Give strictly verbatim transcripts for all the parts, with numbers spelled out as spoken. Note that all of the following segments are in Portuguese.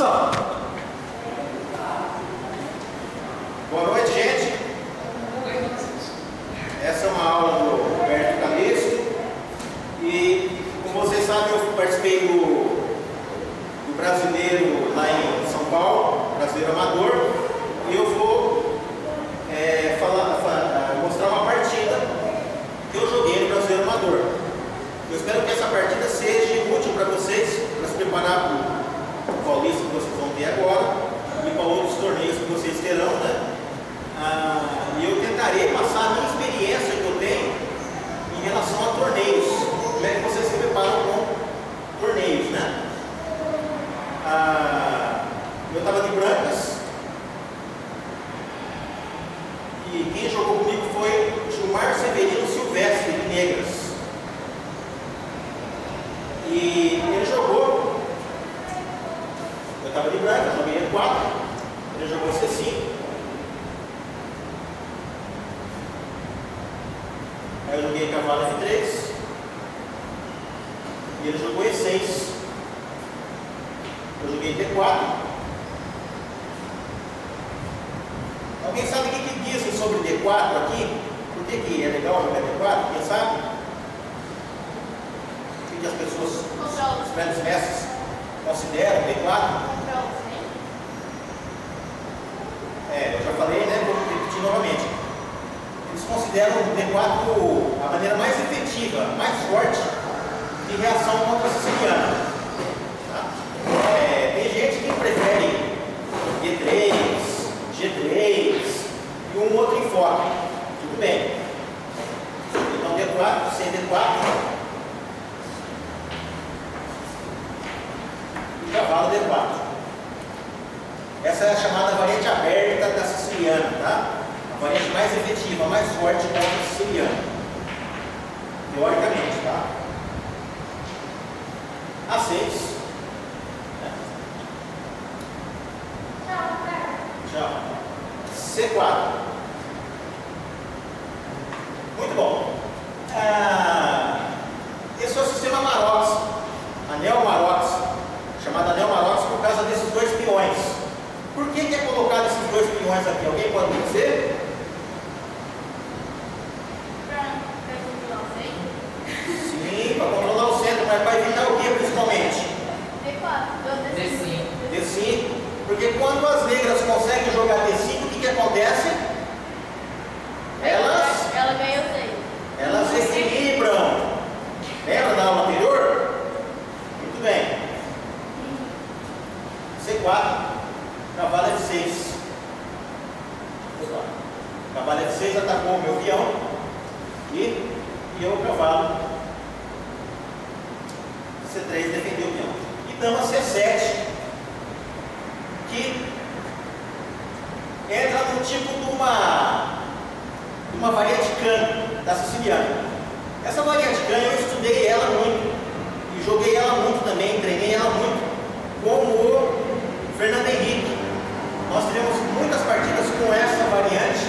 Ação! Boa noite, gente. Essa é uma aula do Roberto Calixto. E, como vocês sabem, eu participei do, do brasileiro lá em São Paulo, brasileiro amador. E eu vou é, falar, falar, mostrar uma partida que eu joguei no brasileiro amador. Eu espero que essa partida seja útil para vocês, para se preparar para o Paulista que vocês vão ter agora e para outros torneios que vocês terão, né? Ah, e eu tentarei passar a minha experiência que eu tenho em relação a torneios, como é que vocês se preparam com torneios, né? Ah, eu estava de brancas e quem jogou comigo foi Gilmar Severino Silvestre de Negras. E ele jogou, eu estava de branca, joguei E quatro, ele jogou C cinco. Aí eu joguei cavalo F três e ele jogou E seis. Eu joguei D quatro. Alguém sabe o que, que dizem sobre D quatro aqui? Por que, que é legal jogar D quatro? Quem sabe? O que, que as pessoas, os grandes mestres, consideram D quatro? É, eu já falei, né? Vou repetir novamente. Eles consideram o D quatro a maneira mais efetiva, mais forte de reação contra a siciliana. Tá? É, tem gente que prefere D três, G três e um outro enfoque. Tudo bem. Então D quatro, C D quatro e cavalo D quatro. Essa é a chamada variante aberta da siciliana, tá? A variante mais efetiva, mais forte contra a siciliana, teoricamente, tá? A seis. Tchau. C quatro. Muito bom. Ah, esse é o sistema Marox, anel Marox, chamado anel Marox por causa desses dois peões. Por que, que é colocado esses dois peões aqui? Alguém pode me dizer? Sim, para controlar o centro, mas para evitar o que principalmente? D quatro. D cinco. D cinco. Porque quando as negras conseguem jogar D cinco, o que, que acontece? Elas, Ela ganhou seis. elas equilibram. Lembra da aula anterior? Muito bem. C quatro. Cavalo F seis. Cavalo F seis atacou o meu peão e, e eu, o cavalo C três defendeu o peão. E dama C sete, que entra no tipo de uma, de uma variante cano da siciliana. Essa variante cano eu estudei ela muito e joguei ela muito também, treinei ela muito com o Fernando Henrique. Nós tivemos muitas partidas com essa variante,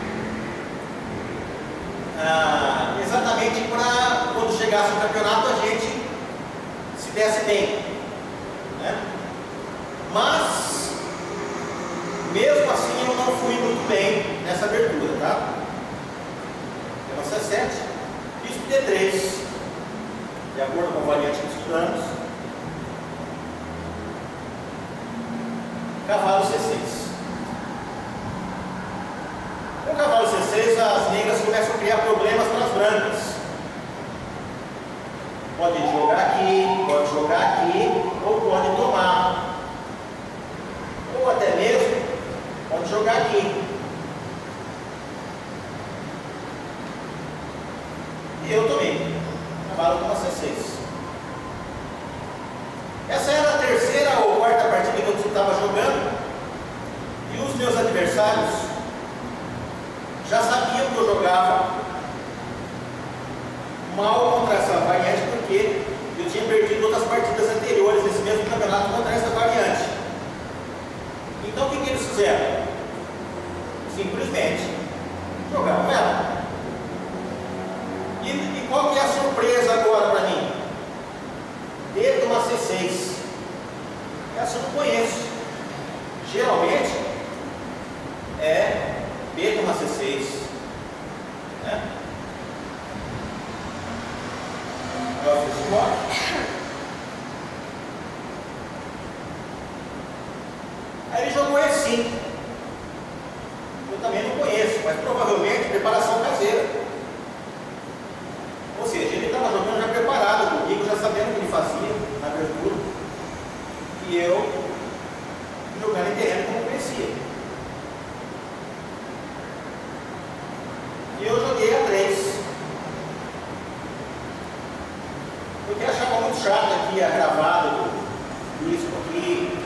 ah, exatamente para quando chegasse o campeonato a gente se desse bem, né? Mas, mesmo assim, eu não fui muito bem nessa abertura, tá? Dama C sete, bispo D três, de acordo com a variante que estudamos. Cavalo C seis. Com o cavalo C seis, as negras começam a criar problemas para as brancas. Pode jogar aqui, pode jogar aqui, ou pode tomar. Ou até mesmo pode jogar aqui. E eu tomei. Cavalo toma C seis. Essa era a terceira ou quarta partida que eu estava jogando e os meus adversários já sabiam que eu jogava mal contra essa variante porque eu tinha perdido outras partidas anteriores nesse mesmo campeonato contra essa variante. Então o que, que eles fizeram? Simplesmente jogaram ela. E, e qual que é a surpresa agora para mim? D toma C seis. Essa eu não conheço. geralmente é B com C seis, né? Agora eu fiz igual. Aí ele jogou E cinco. Eu também não conheço, mas provavelmente preparação caseira. Ou seja, ele estava jogando já preparado comigo, já sabendo o que ele fazia na abertura. E eu jogando em terreno como conhecia. E eu joguei a três. Porque achava muito chato aqui a gravada do disco aqui,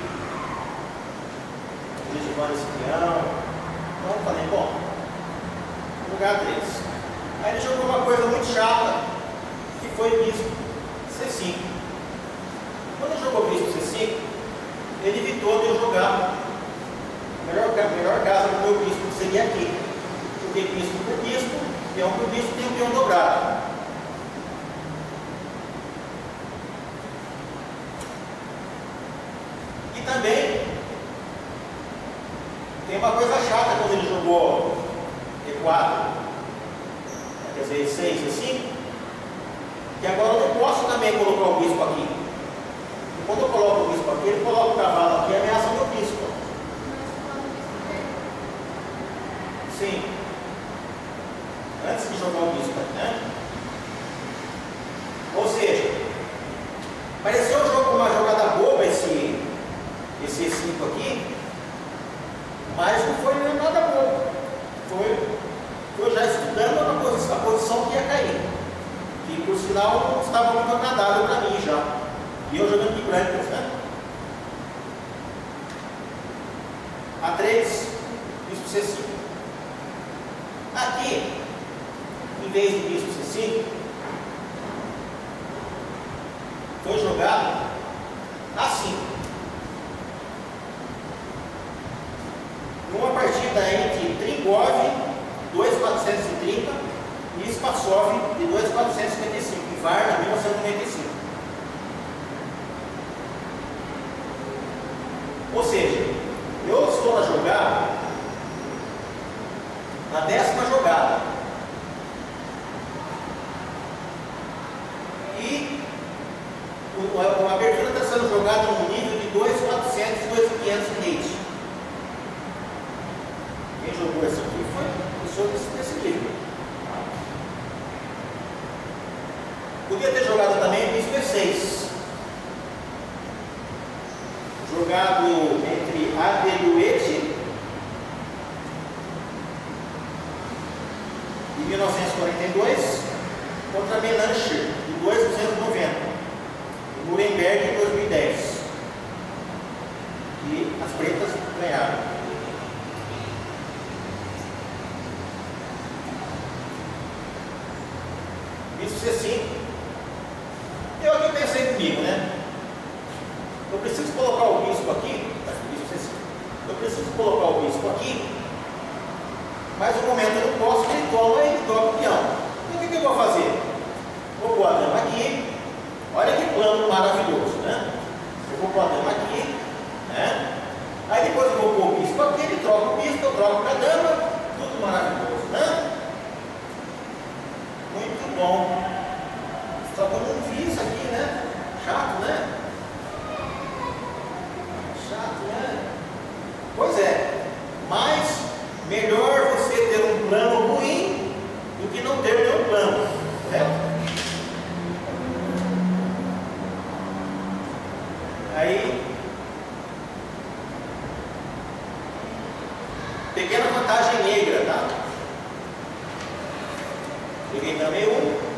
o Giovanni Cipriano. Então eu falei, bom, vou jogar a três. Aí ele jogou uma coisa muito chata, que foi o bispo C cinco. Quando ele jogou o bispo C cinco, ele evitou de eu jogar. A melhor, melhor casa do meu bispo seria aqui. Joguei bispo por bispo, peão por bispo, tem um peão dobrado. E também tem uma coisa chata quando ele jogou E quatro, quer dizer, E seis, E cinco, que agora eu não posso também colocar o bispo aqui. E quando eu coloco o bispo aqui, ele coloca o cavalo aqui e ameaça o meu bispo. Sim. Antes de jogar o bispo, né? Ou seja, pareceu um jogo, uma jogada boba esse, esse E cinco aqui, mas não foi nada bobo. Foi, foi já estudando a posição, a posição que ia cair. Que por sinal estava muito agradável para mim já. E eu jogando de brancas, né? A três, bispo C cinco. Aqui, em vez de bispo C cinco, foi jogado assim. Numa partida entre Trigov dois mil quatrocentos e trinta e Spassov de dois mil quatrocentos e cinquenta e cinco, em Varna, mil novecentos e noventa e cinco. Ou seja, eu estou na jogada, na décima jogada. E a abertura está sendo jogada no nível de dois mil e quatrocentos e dois mil e quinhentos rate. Quem jogou essa aqui foi a pessoa desse, desse nível. Podia ter jogado também bispo E seis. Jogado entre Adeluete de mil novecentos e quarenta e dois contra Menancher de dois mil duzentos e noventa e Nuremberg de dois mil e dez. E as pretas ganharam. Bispo C cinco. Eu aqui pensei comigo, né? Eu preciso colocar o bispo aqui. Bispo C cinco. Eu preciso colocar o bispo aqui, mas no momento eu não posso, ele toma e toca o peão. Então o que, que eu vou fazer? Vou pôr a dama aqui. Olha que plano maravilhoso, né? Eu vou pôr a dama aqui, né? Aí depois eu vou pôr o bispo aqui, ele troca o bispo, eu troco a dama, tudo maravilhoso, né? Muito bom. Só que eu não vi isso aqui, né? Chato, né? Chato, né? Pois é. Mas melhor você ter um plano ruim do que não ter nenhum plano. Correto? Aí, pequena vantagem negra, tá? Peguei também um.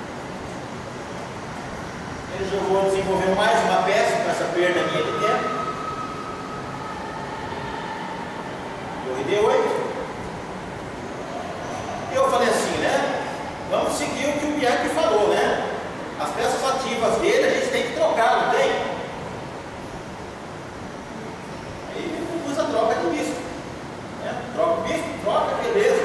Ele jogou, desenvolveu mais uma peça com essa perda minha de tempo. Torre D oito. E eu falei assim, né? Vamos seguir o que o Bianchi falou, né? As peças ativas dele a gente tem que trocar, não tem? Aí eu usa a troca de bispo, né? Troca o bispo, troca, beleza.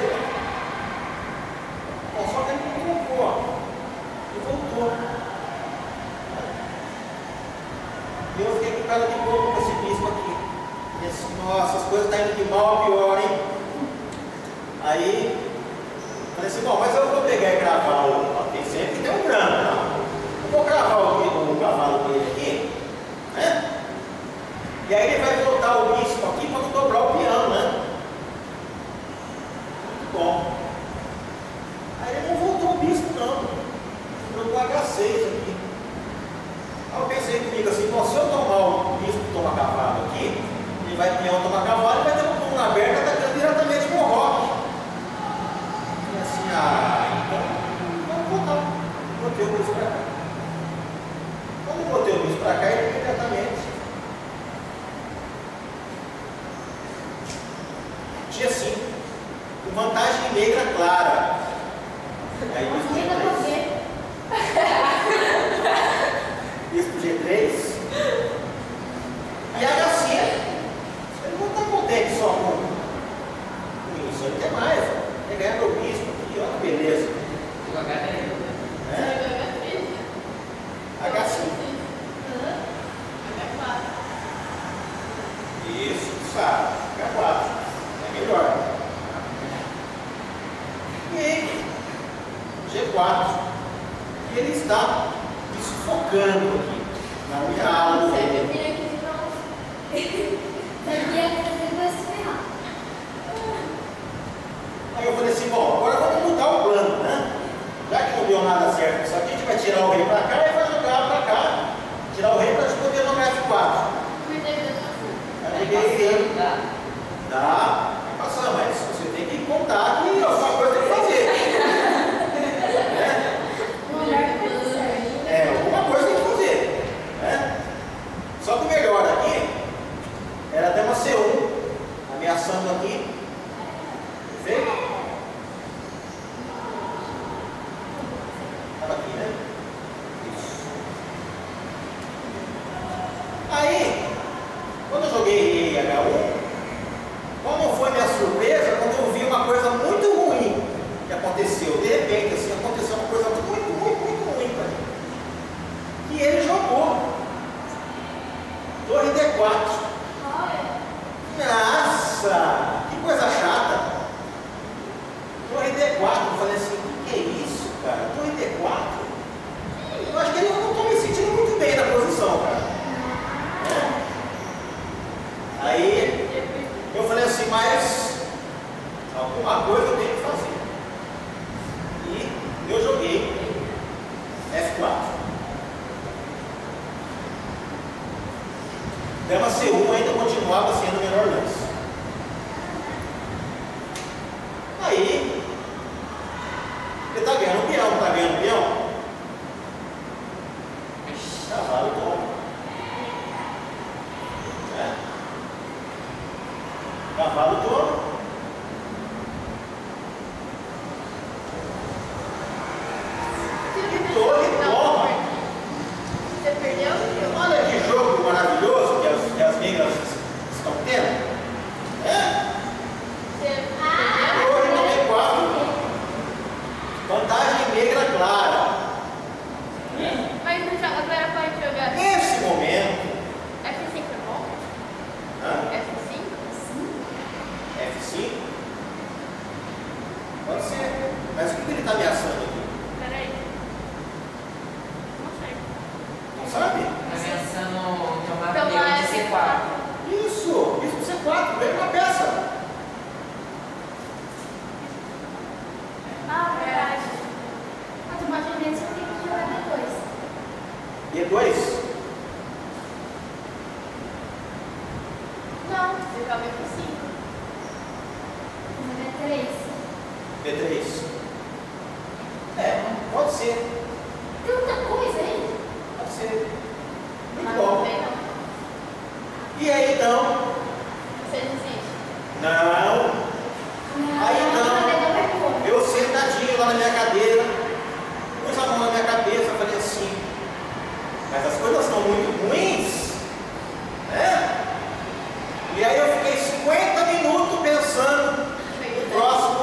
Bom, só que ele não colocou, e voltou. E eu fiquei com cara de boca com esse bispo aqui. Falei assim, nossa, as coisas estão indo de mal a pior, hein? Aí, falei assim, bom, mas eu vou pegar e gravar o. Tem sempre que ter um grano, não? Eu vou gravar o, o cavalo dele aqui, né? E aí ele vai voltar o bispo aqui para não dobrar o piano, né? Muito bom. Aí ele não voltou o bispo, não. Trocou H seis aqui. Aí eu pensei comigo assim, bom, se eu tomar o bispo tomar cavalo aqui, ele vai peão tomar cavalo e vai ter um pulo na aberta atacando diretamente com o rock. E assim, ah, então vamos voltar. Botei o bispo para cá. Quando eu botei o bispo para cá, ele imediatamente. G cinco, com vantagem negra clara. Aí bispo G três. Bispo G três. E H cinco. Ele não está contente só com, com isso, ele quer mais. Ele ganha meu bispo aqui, olha que beleza. O H três. É? H cinco. Isso, sabe. H quatro. É melhor. E G quatro. E ele está me sufocando aqui na minha aula. Você vira aqui de novo. Sabia que você vai se ferrar. Aí eu falei assim, bom, agora vamos mudar o plano, né? Já que não deu nada certo, só que a gente vai tirar o rei para cá e vai jogar para cá. Tirar o rei para a gente poder jogar F quatro. Aí peguei ele. Dá. Dá, vai passar, mas você tem que contar que alguma coisa tem que fazer. Né? É, alguma coisa tem que fazer. Né? Só que o melhor aqui era a dama C um, ameaçando aqui. Perfeito? Estava aqui, né? Isso. Aí, quando eu joguei rei H um, qual não foi minha surpresa quando eu vi uma coisa muito ruim que aconteceu? De repente, assim, aconteceu uma coisa muito, muito, muito ruim para mim. E ele jogou torre D quatro. Nossa, que coisa chata. Torre D quatro, eu falei assim, o que é isso, cara? Torre D quatro? Eu acho que eu não estou me sentindo muito bem na posição, cara. É. Aí eu falei assim, mas alguma coisa eu tenho que fazer. E eu joguei F quatro. Dama C um ainda continuava sendo o melhor lance. Aí, ele está ganhando peão, não está ganhando peão? Cavalo toma. É. Cavalo toma. E torre toma. Você perdeu? Olha que jogo maravilhoso que as, que as negras estão tendo. É? Você Torre no B quatro. Vantagem negra clara. Mas não joga, agora pode jogar. Nesse momento. F cinco é bom? Hã? F cinco? F cinco? Pode ser. Mas o que ele está ameaçando aqui? Peraí. Não sei. Não sabe? Tá pensando tomar Então, peão lá é de C quatro. Isso! Isso C quatro, veio uma peça. Ah, verdade. Automaticamente você tem que jogar depois. B dois? Não, você joga F cinco. Joga três. B três? É, pode ser. Tem muita coisa aí. Pode ser. Muito Mas bom. não tem, não. E aí então? Você desiste. Não. Aí então, eu sentadinho lá na minha cadeira, pus a mão na minha cabeça e falei assim, mas as coisas são muito ruins, né? E aí eu fiquei cinquenta minutos pensando no próximo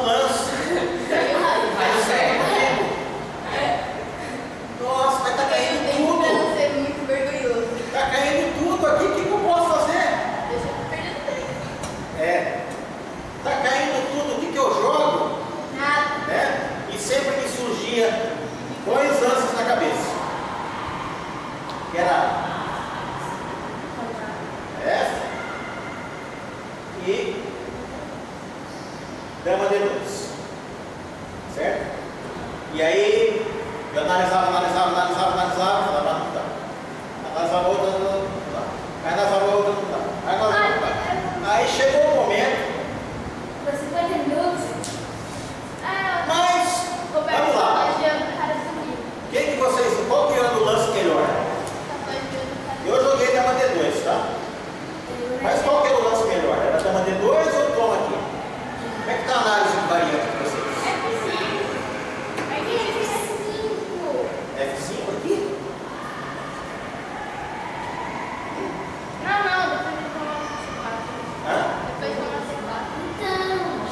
dama D dois. Certo? E aí, eu analisava, analisava, analisava, analisava, falava, não dá. Analisava outra, não dá. Aí analisava outra, não dá. Aí analisava outra. Aí chegou o momento. Você vai ter minutos? Ah, Mas, vamos lá. Quem que vocês, qual que anda o lance melhor? Eu joguei dama D dois, tá? Mas qual que era o lance melhor? Era dama D dois ou toma aqui? Como é que está a análise de variante de vocês? F cinco aqui? Não, não, depois eu tomo C quatro. Hã? Depois eu tomo C quatro. Então.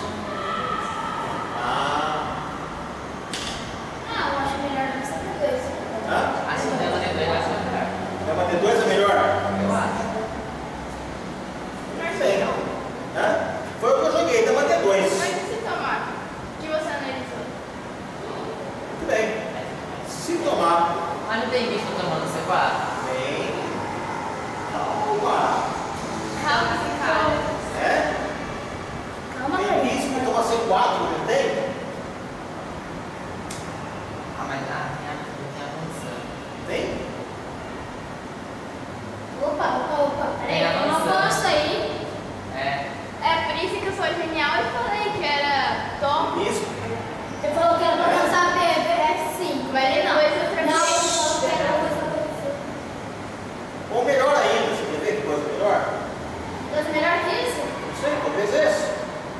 Ah. Ah, eu acho melhor não ser D dois. Hã? Acho que dama D dois vai ser melhor. Dama D dois é melhor? Eu acho. Não sei. Hã? Foi o que eu joguei, dama D dois. Mas e se tomar? O que você analisou? Muito bem. Se tomar. Mas não tem bicho tomando C quatro? Bem. Calma. Calma, se calma. É? Calma, Tem risco de tomar C quatro, não tem? Ah, mas ah, tem a, tem a função. Tem? Opa, opa, opa. Peraí, Tem eu não avançando. posso aí. É. É por isso que eu sou genial e falei que era top. Risco. Você falou que era pra passar P F cinco, mas ele não. Não, eu falou que era pra passar Ou melhor ainda, você quer ver que coisa melhor? P melhor que isso? Não sei, talvez esse.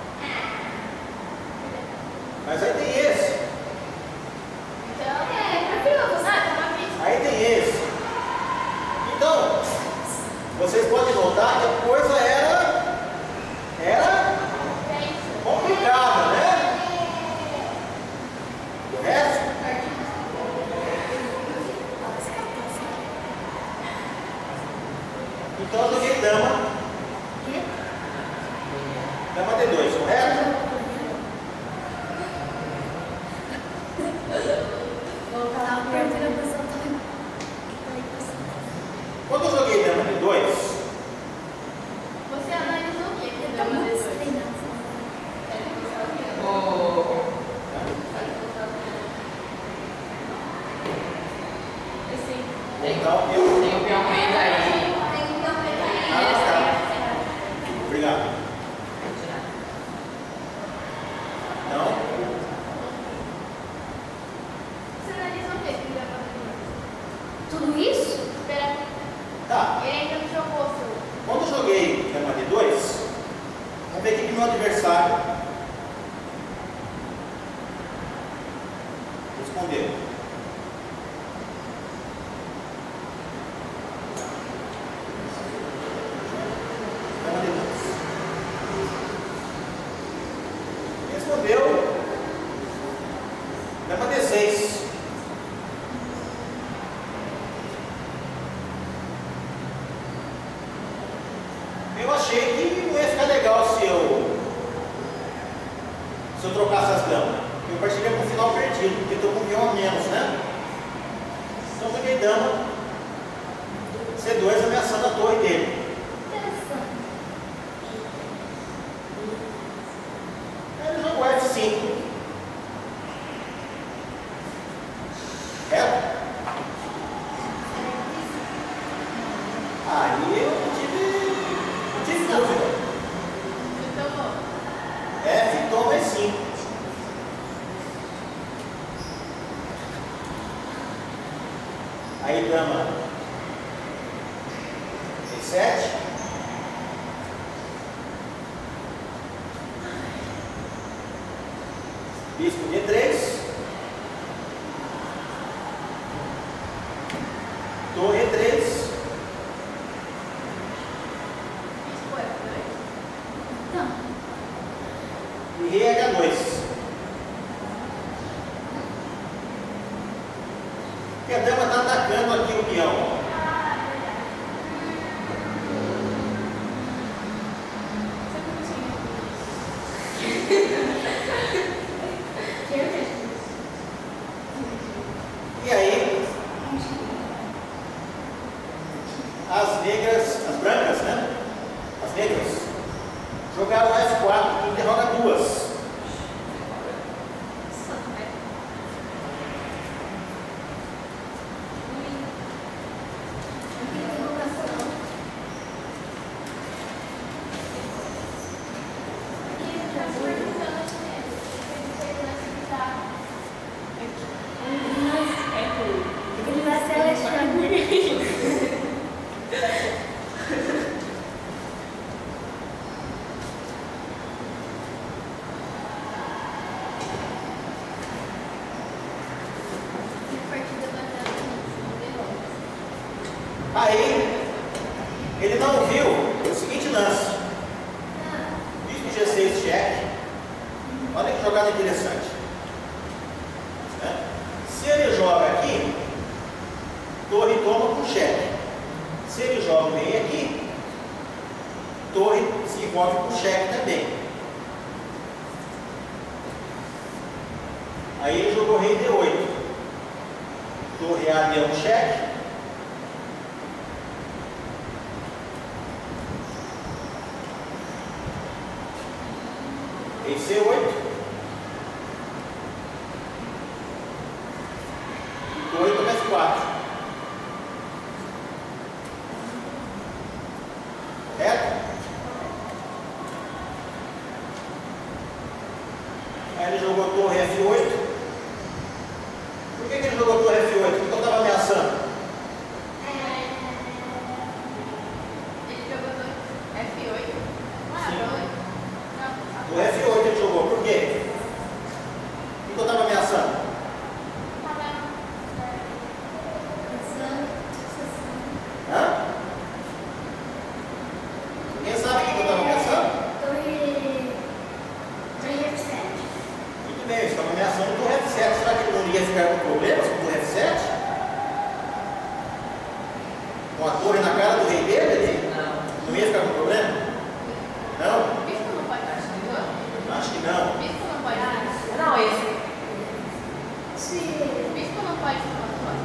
Mas aí tem esse. Então, é, prefiro você. Ah, tá uma vez. Aí tem esse. Então, vocês podem notar que a coisa era. Era É isso. complicada, né? O resto? Então eu joguei dama. Quê? Dama D dois, correto? Vou falar a primeira posição também. Quando eu joguei dama D dois, Você analisou o quê? Tá muito treinado. O... então eu. Tem o peão preto aí. Ah, tá. Obrigado. Não? Você analisou o quê? Tudo isso? Espera. Tá. Ele ainda não jogou o seu. Quando eu joguei dama D dois, vamos ver o que meu adversário respondeu. Dama D dois. Respondeu dama D seis. Eu achei que não ia ficar legal se eu se eu trocasse as damas. Eu partiria com o final perdido, porque estou com um peão a menos, né? Então eu peguei dama C dois ameaçando a torre dele. Interessante. Aí ele jogou F cinco. Reto? Aí eu não tive, não tive dúvida. Você tomou. F toma E cinco. Aí dama E sete. Bispo D três. Torre E três. Isso foi F dois? Então. E rei H dois. Porque a dama está atacando aqui o peão. Ah, verdade. E aí, as negras, as brancas, né? As negras, jogaram F quatro, que interroga duas. Ele não viu o seguinte lance. Bispo G seis cheque. Olha que jogada interessante. Né? Se ele joga aqui, torre toma com cheque. Se ele joga o rei aqui, torre se envolve com cheque também. Aí ele jogou rei D oito. Torre A, leão, cheque. Rei C oito. E torre toma F quatro. Correto? Aí ele jogou torre F oito. Por que, que ele jogou torre F oito? Porque eu estava ameaçando. Ele jogou F oito. Ah, não. O F oito ele jogou. Por quê? Por que eu estava ameaçando? Hã? Quem sabe o que eu estava ameaçando? Muito bem, eu estava ameaçando o F sete. Será que ele não ia ficar com problemas com o F sete? Com a torre na cara do rei dele ali? Não. Não ia ficar com problema? Não? Bispo não pode dar, não? Acho que não. Bispo não pode dar. Não, esse. Bispo não pode tomar torre.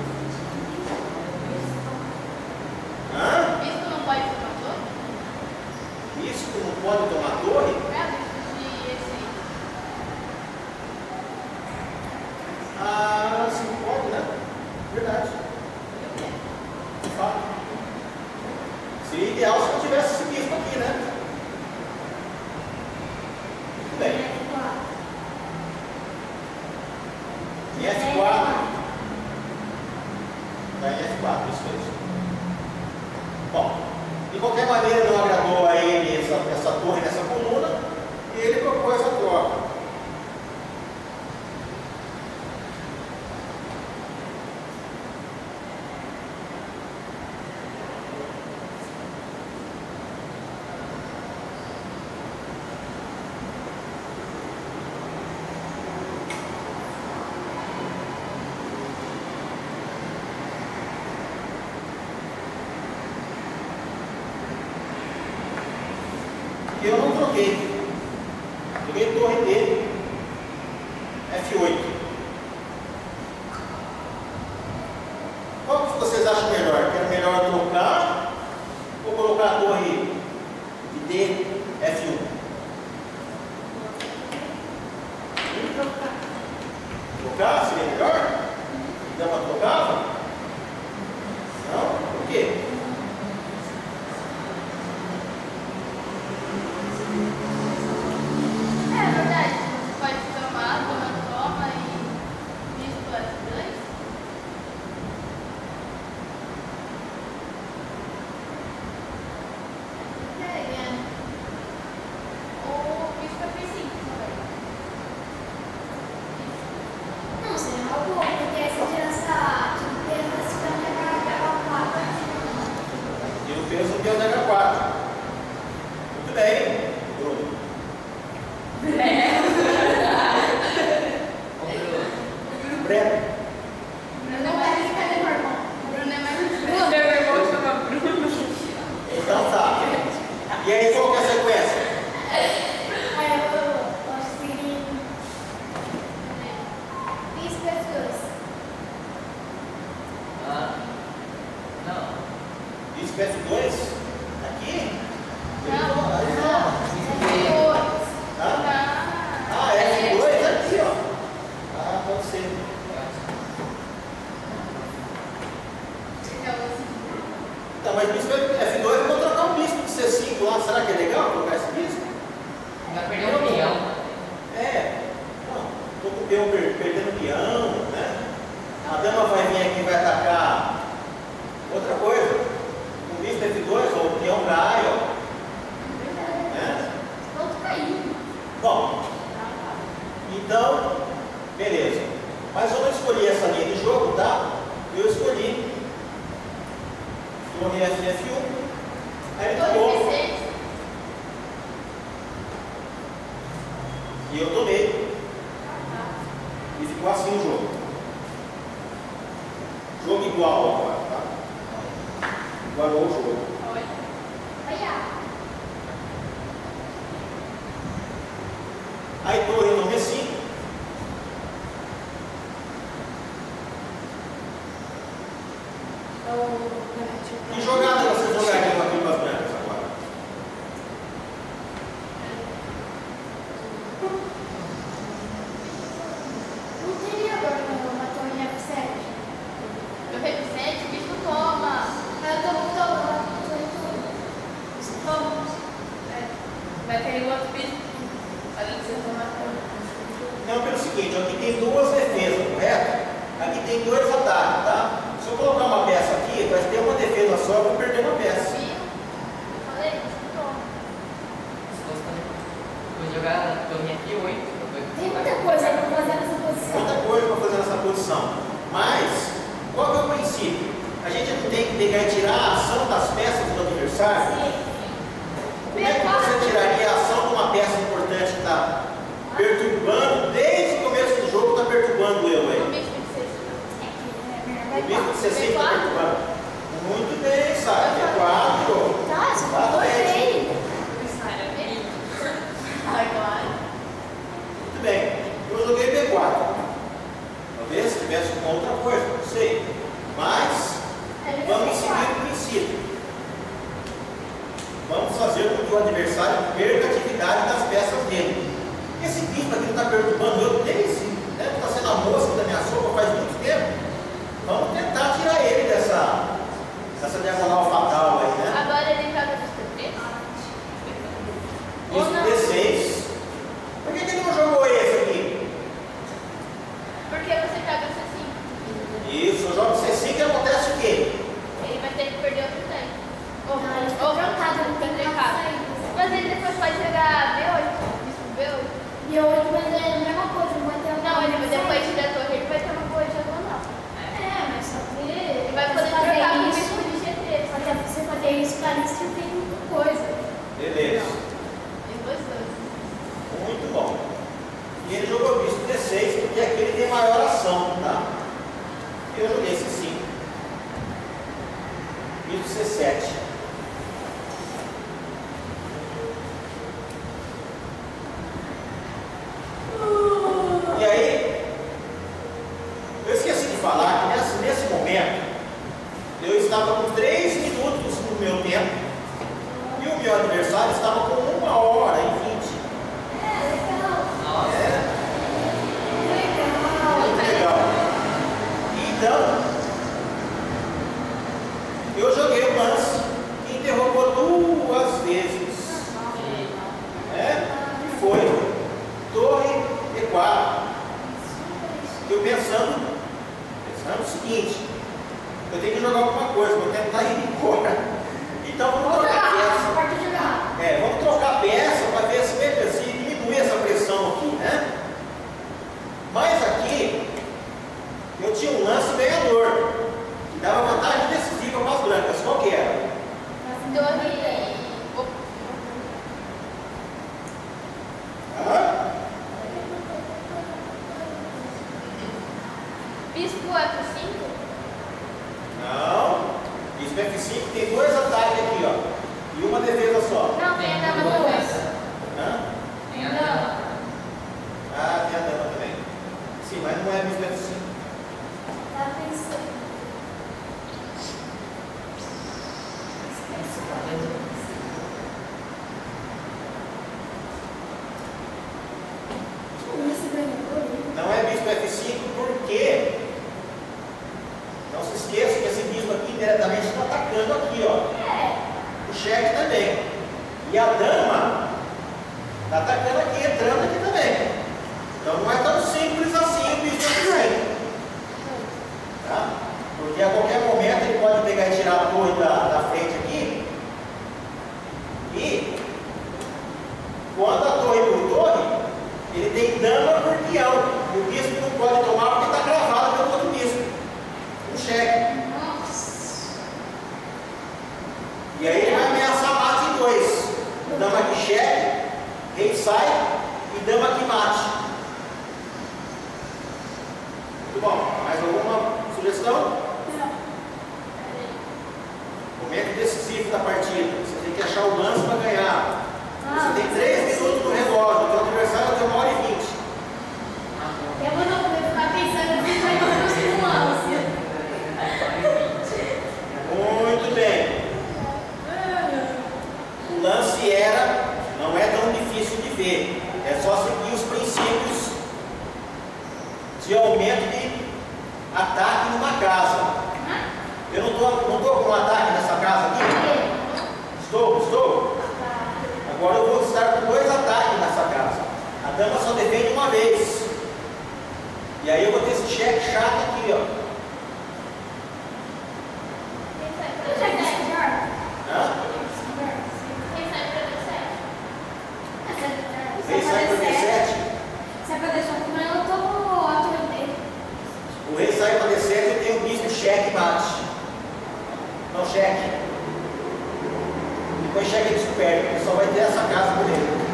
Hã? Bispo não pode tomar torre? Isso que não pode tomar torre? É, bispo de esse. Ah, sim, pode, né? Verdade. De fato. Seria ideal se não tivesse esse bispo aqui, né? Muito bem. Em F quatro. Está em F quatro, isso mesmo. Bom, de qualquer maneira não agradou a ele essa, essa torre nessa coluna e ele propôs a troca. Eu não troquei. Joguei torre D, F oito. Qual que vocês acham melhor? Que era melhor trocar ou colocar a torre de D, F um? Trocar seria melhor? Dá para trocar? Não? Por quê? É verdade, você pode tomar, toma, toma e bispo F dois. Ou bispo F cinco também. Não, seria uma boa, porque aí você tira essa. Tira esse peão de H quatro. E o peso de H quatro. Muito bem. Bruno. Breno. Bruno é mais cadê meu irmão? Bruno é mais Bruno, meu irmão chama Bruno. Então tá. E aí qual que é a sequência? Aí eu posso seguir. Bispo F dois. Ah, não. Bispo F dois? Aqui? Não, Não. F dois. Ah, ah, F dois aqui, ó. Ah, pode ser. Tá, mas bispo F dois eu vou trocar um bispo de C cinco lá. Será que é legal trocar esse bispo? Vai perder o peão. É. Não, tô com o peão per- perdendo o peão, né? A dama vai vir aqui e vai atacar outra coisa. O bispo F dois, ou o peão cai, ó. Né? Ponto caindo. Bom, então, beleza. Mas eu não escolhi essa linha de jogo, tá? Eu escolhi torre F F um Aí torre nome é cinco. Que jogada você jogaria aqui com as brancas agora? Não teria agora uma torre F sete. Eu represento, o bicho toma. Eu tô com torre. Toma. É. Vai cair o outro bicho. Além de você tomar torre. Não, pelo seguinte, aqui tem duas defesas, correto? Aqui tem dois ataques, tá? Se eu colocar uma peça aqui, vai ter uma defesa só, eu vou perder uma peça. Falei, toma. Vou jogar a torre aqui oito. Tem muita coisa pra fazer nessa posição. Muita coisa para fazer nessa posição. Mas, qual que é o princípio? A gente não tem que pegar e tirar a ação das peças do adversário? Como é que você tiraria a ação de uma peça importante que está perturbando, desde o começo do jogo está perturbando eu aí? O bicho de sexta. O bicho de sessenta está perturbando. Muito bem, sabe? É quatro. Tá, só faltou ele. Ai, claro. Muito bem. Eu joguei B quatro. Talvez se tivesse uma outra coisa, não sei. Mas, vamos seguir o princípio. Vamos fazer com que o adversário perca a atividade das peças dele. Esse bicho aqui não está perturbando eu desde, né? Está sendo a mosca da minha sopa faz muito tempo. Vamos tentar tirar ele dessa, dessa diagonal fatal aí, né? Agora ele joga dos P três? Isso, D seis. Por que, que ele não jogou esse aqui? Porque você joga C cinco. Isso, eu jogo C cinco e acontece o quê? Ele vai ter que perder outro tempo. Ou Não, ele ou foi trocado, ele tem que trocado. sair. Mas ele depois pode jogar B oito. Isso, B oito. E hoje, mas é a mesma coisa, não vai ter Não, ele depois de da torre, ele vai ter uma boa diagonal. É, mas só que. Ele vai poder fazer trocar com o isso. bicho de G três. Só que você fazer isso para isso tem muita coisa. Beleza. Tem dois dois. Muito bom. E ele jogou bicho D seis, porque aqui ele tem maior ação, tá? Eu joguei C cinco. Bicho C sete. E aí, eu esqueci de falar que nesse, nesse momento, eu estava com três minutos no meu tempo e o meu adversário estava com uma hora e vinte. É, legal. Nossa. É, Legal. muito legal. Então, eu joguei o lance e interrogou duas vezes. É, e foi torre E quatro. Eu pensando, pensando o seguinte, eu tenho que jogar alguma coisa, vou tentar ir embora. Então vamos Vamos trocar jogar. peça. Pode jogar. É, vamos trocar peça para ver se, se diminui essa pressão aqui, né? Mas aqui eu tinha um lance ganhador, que dava vantagem decisiva para as brancas. Qual que era? Torre. Hã? Bispo F cinco? Não. Isso F cinco tem dois ataques aqui, ó. E uma defesa só. Não, tem a dama duas também. peças. Hã? Tem a Não. dama. Ah, tem a dama também. Sim, mas não é bispo F cinco. Tá pensando. Esse ganhador. Não é bispo F cinco porque não se esqueça que esse bispo aqui diretamente está atacando aqui, ó. O cheque também. E a dama está atacando aqui, entrando aqui também. Então não é tão simples assim o bispo F cinco. Tá? Porque a qualquer momento ele pode pegar e tirar a torre da, da frente aqui. E quando a torre por torre, ele tem dama por peão. E o bispo não pode tomar porque está cravado pelo outro bispo. Um cheque. E aí ele vai ameaçar mate em dois. Dama aqui cheque, rei sai e dama aqui mate. Muito bom. Mais alguma sugestão? Não. Momento decisivo da partida. Você tem que achar o se era, não é tão difícil de ver. É só seguir os princípios de aumento de ataque numa casa. Eu não estou não tô com um ataque nessa casa aqui? Estou, estou. Agora eu vou estar com dois ataques nessa casa. A dama só defende uma vez. E aí eu vou ter esse cheque chato aqui, ó. Hã? O rei sai para D sete. Sai para D sete, mas eu estou atirando dele. O rei sai para D sete e tem o bispo cheque bate. Não cheque. Depois cheque descoberto. Ele só vai ter essa casa por ele.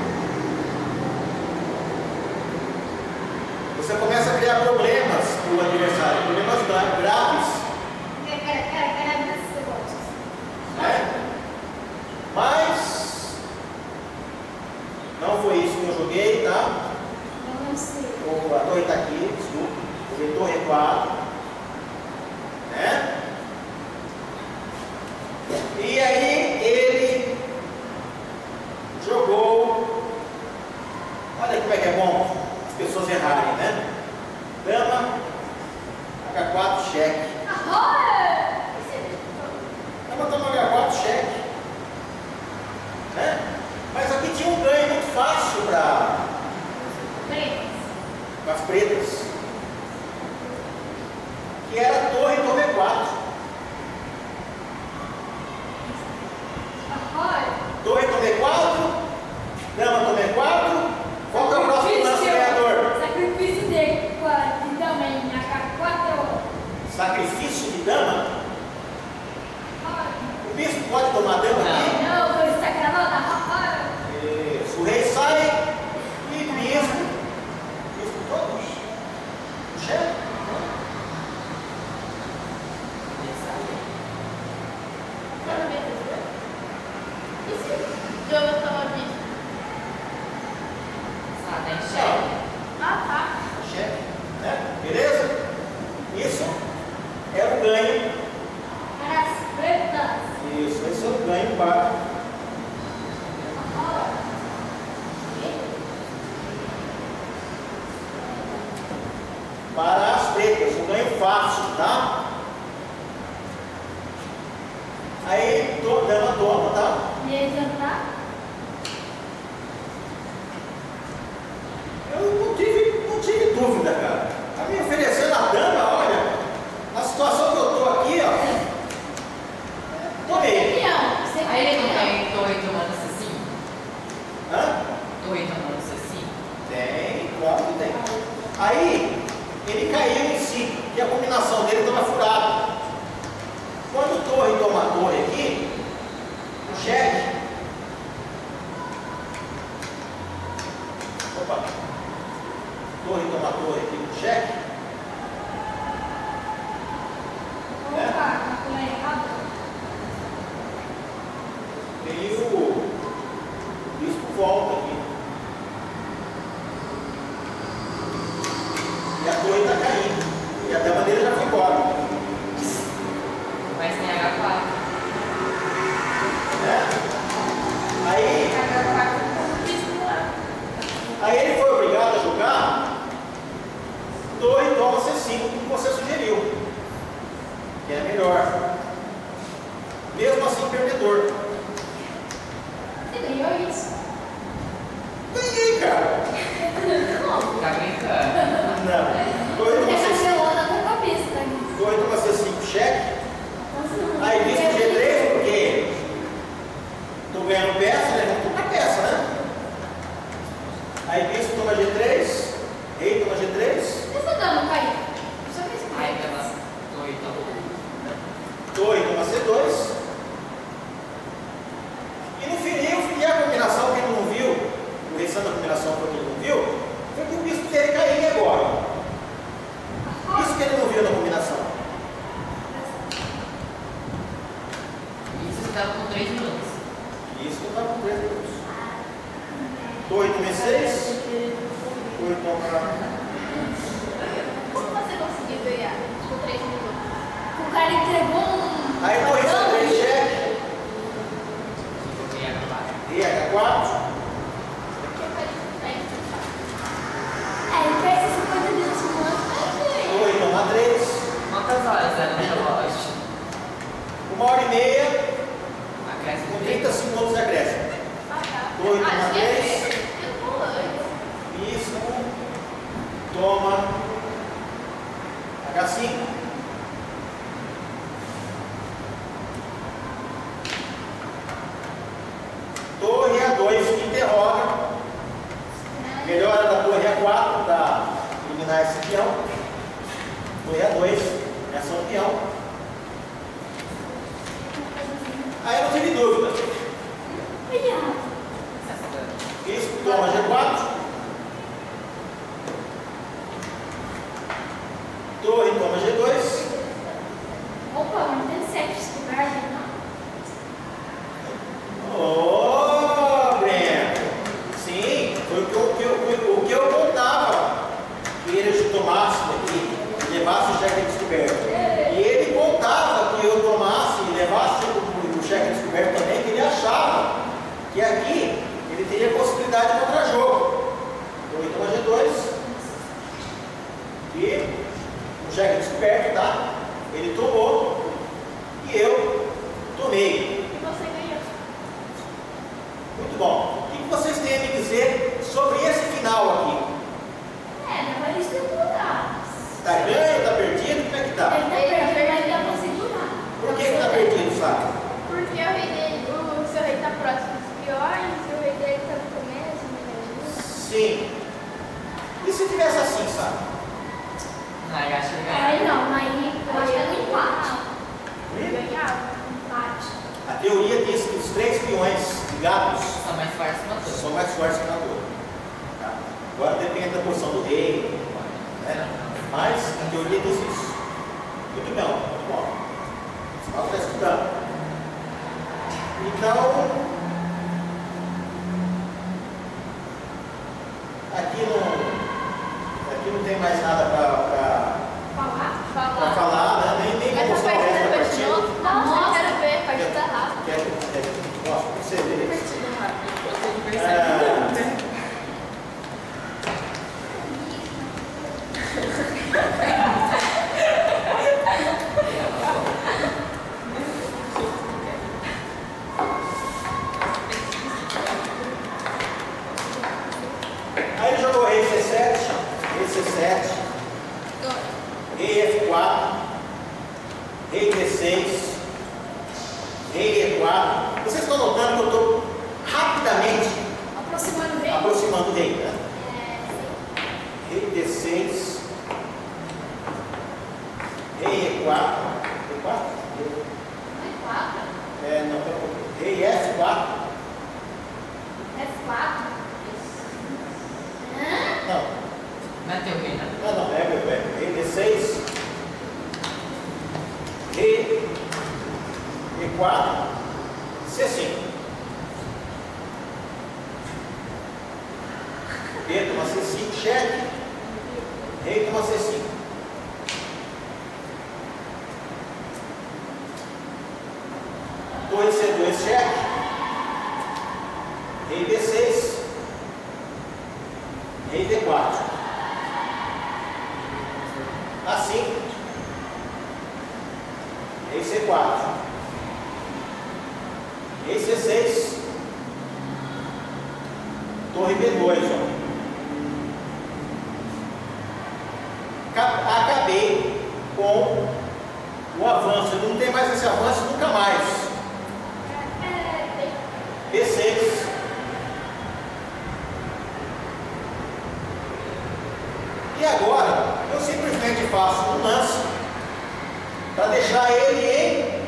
Você começa a criar problemas para o adversário, problemas graves. Né? Mas não foi isso que eu joguei, tá? O, a torre está aqui, desculpa. O vetor recuado. Né? E aí ele jogou. Olha como é que é bom as pessoas errarem, né? Dama, H quatro, cheque. Dama toma H quatro, cheque. Né? Mas aqui tinha um ganho muito fácil para as pretas, que era torre e torre quatro. Torre torre quatro, dama torre quatro. Qual que é o próximo lance ganhador? Sacrifício de dama em H quatro. Sacrifício de dama? O bispo pode tomar dama aqui? Não, foi está gravado. Isso. O rei sai e bispo. Bispo todos? O chefe? Eu tava visto. Ah, tem chefe. Ah, tá. Chefe. Né? Beleza? Isso é o ganho. Para as pretas. Isso, esse é o ganho para. Para as pretas, o ganho fácil, tá? Aí, to, dama toma, tá? E aí, jantar? Eu não tive, não tive dúvida, cara. Tá me oferecendo a dama, olha, na situação que eu tô aqui, ó. Tomei. Aí ele não tem torre tomando C cinco? Hã? Torre tomando C cinco? Tem, claro que tem. Aí, ele caiu em si, que a combinação dele estava furada. Quando torre toma torre aqui, o cheque. Opa! Torre toma torre aqui, o cheque. Opa, calculei errado. E o bispo volta aqui. E a torre está caindo. E a dama dele já foi embora. Mas tem H quatro. Né? Aí, H quatro com bispo lá. aí ele foi obrigado a jogar torre toma C cinco, como você sugeriu. Que é melhor. Mesmo assim, perdedor. Você ganhou isso? Ganhei, cara. Tá brincando? Não. Torre toma Você C cinco. cancelou na tua cabeça, tá? Torre toma C cinco, cheque. Aí bispo G três, porque estou ganhando peça, né? Vamos tocar peça, né? Aí bispo toma G três, rei toma G três, Essa dama caiu. Só que isso Aí pela torre tomando. torre toma C dois. E no final, e a combinação que ele não viu, o restante da combinação que ele não viu, foi que o bispo dele caiu agora. Isso que ele não viu na combinação. Isso você estava com três minutos. Isso que eu estava com três minutos. Torre toma E seis, torre toma. Como você conseguiu ganhar? Com três minutos. o cara entregou um. Aí torre C três, cheque. Tem H quatro. E H toma H cinco. Torre A dois que interroga. Melhora da torre A quatro para eliminar esse peão. Torre A dois, reação do peão. Aí eu não tive dúvida. Isso, toma G quatro. Torre toma G dois. Opa, não tem sete descobertas, não? Ô, Breno! Sim, foi o que eu, o que eu, o que eu contava. Que ele tomasse aqui, levasse o cheque descoberto. E ele contava que eu tomasse e levasse o, o cheque descoberto também, que ele achava que aqui ele teria possibilidade de contra-jogo. Então ele toma G dois. E o cheque descoberto, tá? Ele tomou e eu tomei. E você ganhou. Muito bom. O que vocês têm a me dizer sobre esse final aqui? É, não vai estruturar. Tá ganho? Tá perdido? Como é que tá? Ele tá perdido, mas dá pra segurar. Por que que tá perdido, sabe? Porque o rei dele, o seu rei tá próximo dos peões, o rei dele tá no começo, no meio. Sim. E se tivesse assim, sabe? Não, eu acho que Aí ganha. não, aí eu acho que é no empate. Ganhava. Empate. A teoria diz que os três peões ligados São mais fortes que uma torre. são mais fortes que na torre. Tá? Agora depende da posição do rei, né? Mas a teoria diz isso. Muito bem, muito bom. O Paulo está estudando. Então, aqui não, aqui não tem mais nada para Falar? Falar. falar, né? Nem, nem vou Essa mostrar o resto partida da continuou? partida. Nossa, eu quero ver, partida rápida. Quer que nossa, você vê. Partida rápida. Você Ah. percebe? Aí ele jogou rei C sete, rei C sete, rei F quatro, rei D seis, rei E quatro. Vocês estão notando que eu estou rapidamente Aproximando o rei? aproximando o rei, né? É, Rei D seis, rei E quatro, E quatro? não é quatro. É, não, pera um pouquinho. Rei F quatro, F quatro. Hã? não, Não é teu rei, né? não, não, é, é, é, rei D seis, rei E quatro, C cinco. Rei toma C cinco, cheque, rei toma C cinco. Torre C dois, cheque, rei B seis, rei D quatro. Assim, rei C quatro, rei C seis, torre B dois, ó. Ca- Acabei com o avanço, não tem mais esse avanço nunca mais. B seis, e agora eu simplesmente faço um lance para deixar ele em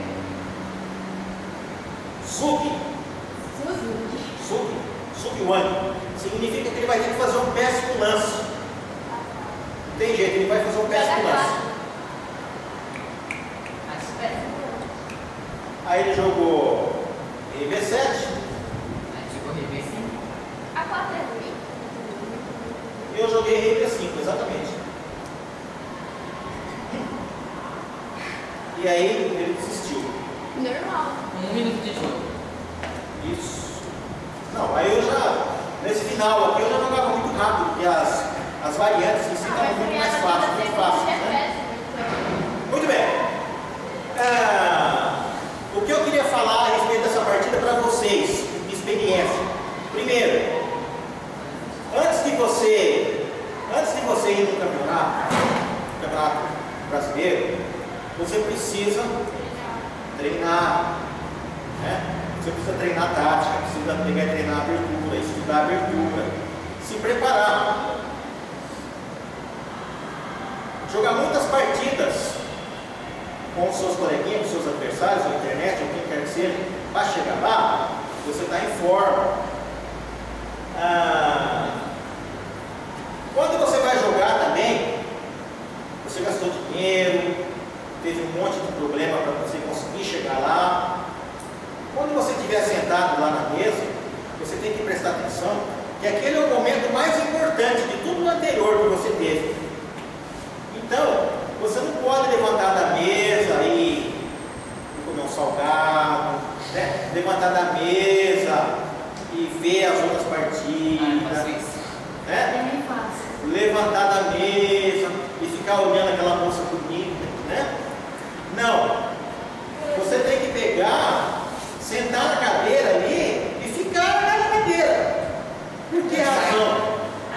sub, sub, sub one. Significa que ele vai ter que fazer um péssimo lance. Não tem jeito, ele vai fazer um péssimo lance. Mas espera. Aí ele jogou rei B sete, Aí jogou rei B cinco. A quatro é ruim. e eu joguei rei B cinco, exatamente. E aí ele desistiu. Normal. Um minuto de jogo. Isso. Não, aí eu já, nesse final aqui, eu já jogava muito rápido, porque as, as variantes em si estavam muito mais fáceis, muito fáceis, né? Muito bem. Ah, o que eu queria falar a respeito dessa partida para vocês, de experiência. Primeiro, antes de você, antes de você ir no brasileiro, você precisa treinar, né? Você precisa treinar tática, precisa pegar e treinar a abertura, estudar a abertura, se preparar. Jogar muitas partidas com os seus coleguinhas, com os seus adversários, na internet, ou quem quer que seja, para chegar lá, você está em forma. Ah, quando você vai jogar também, você gastou dinheiro, teve um monte de problema para você conseguir chegar lá. Quando você estiver sentado lá na mesa, você tem que prestar atenção que aquele é o momento mais importante de tudo o anterior que você teve. Então, você não pode levantar da mesa e comer um salgado, né? Levantar da mesa e ver as outras partidas, né? Levantar da mesa e ficar olhando aquela moça bonita, né? Não. Você tem que pegar, sentar na cadeira ali e ficar naquela cadeira. Por que razão?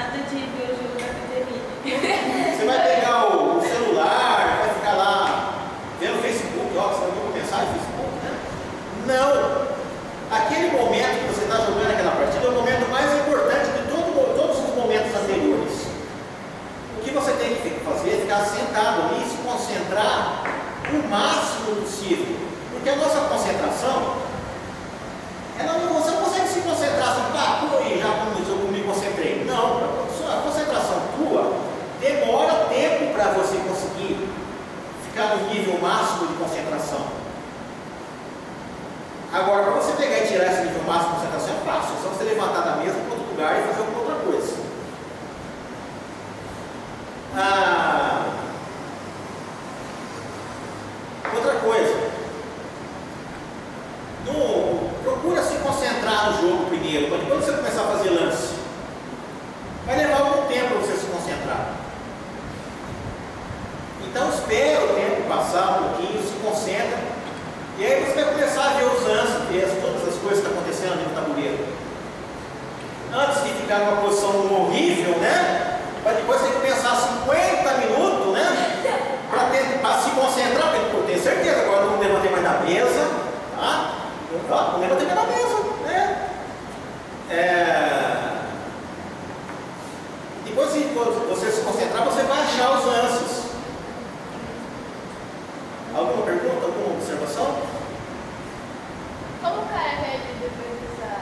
Você vai pegar o, o celular, vai ficar lá vendo o Facebook, ó, você vai ver uma mensagem no Facebook, né? Não! Aquele momento que você está jogando aquela partida é o momento mais importante de todo, todos os momentos anteriores. O que você tem que fazer é ficar sentado ali e se concentrar o máximo possível. Porque a nossa concentração, ela não, você não consegue se concentrar assim, pá, e já eu me concentrei. Não, a concentração tua demora tempo para você conseguir ficar no nível máximo de concentração. Agora, para você pegar e tirar esse nível máximo de concentração é fácil, é só você levantar da mesa para outro lugar e fazer alguma outra coisa. Ah, outra coisa, no, procura se concentrar no jogo primeiro, para depois você começar a fazer lance. Vai levar algum tempo para você se concentrar. Então espera o tempo passar um pouquinho, se concentra, e aí você vai começar a ver os lances, ver todas as coisas que estão acontecendo ali no tabuleiro. Antes de ficar numa posição horrível, né? Mas depois tem que pensar cinquenta minutos, né? Para se concentrar, porque eu tenho certeza, agora eu não levantei mais da mesa, tá? Eu não levantei mais da mesa, né? É... Depois, se você se concentrar, você vai achar os lances. Alguma pergunta, alguma observação? Como o cara reagiu depois dessa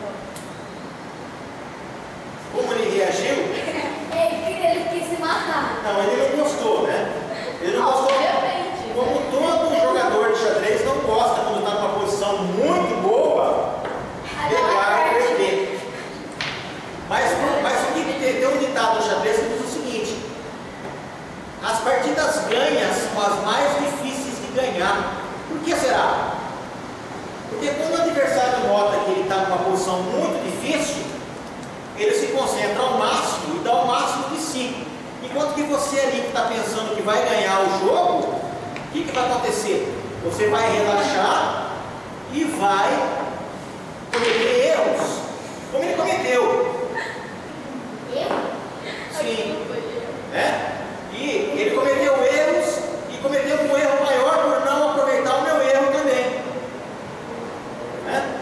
derrota? Como ele reagiu? Ele, ele quis se matar. Não, ele não gostou, né? Ele não gostou. Obviamente. Como todo jogador de xadrez não gosta quando está numa posição muito boa, pegar e perder. Mas, mas o que tem, tem um ditado no xadrez que diz o seguinte: as partidas ganhas são as mais difíceis de ganhar. Por que será? Porque quando o adversário nota que ele está numa posição muito difícil, ele se concentra ao máximo e dá o máximo de si. Enquanto que você ali que está pensando que vai ganhar o jogo, o que, que vai acontecer? Você vai relaxar e vai cometer erros, como ele cometeu. Eu? Sim. Né? E ele cometeu erros e cometeu um erro maior por não aproveitar o meu erro também. Né?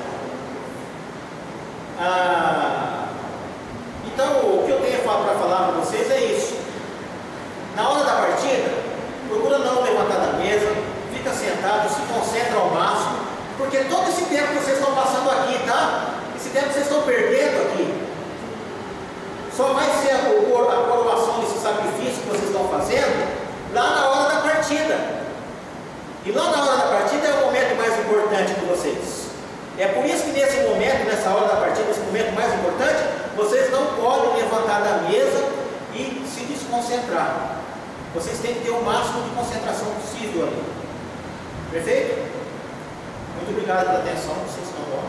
Ah, então, o que eu tenho para falar para vocês é isso. Na hora da partida, procura não levantar da mesa, fica sentado, se concentra ao máximo, porque todo esse tempo que vocês estão passando aqui, tá? Esse tempo que vocês estão perdendo aqui, só vai ser a, a coroação desse sacrifício que vocês estão fazendo lá na hora da partida. E lá na hora da partida é o momento mais importante de vocês. É por isso que nesse momento, nessa hora da partida, nesse momento mais importante, vocês não podem levantar da mesa e se desconcentrar. Vocês têm que ter o máximo de concentração possível ali. Perfeito? Muito obrigado pela atenção, vocês estão bons.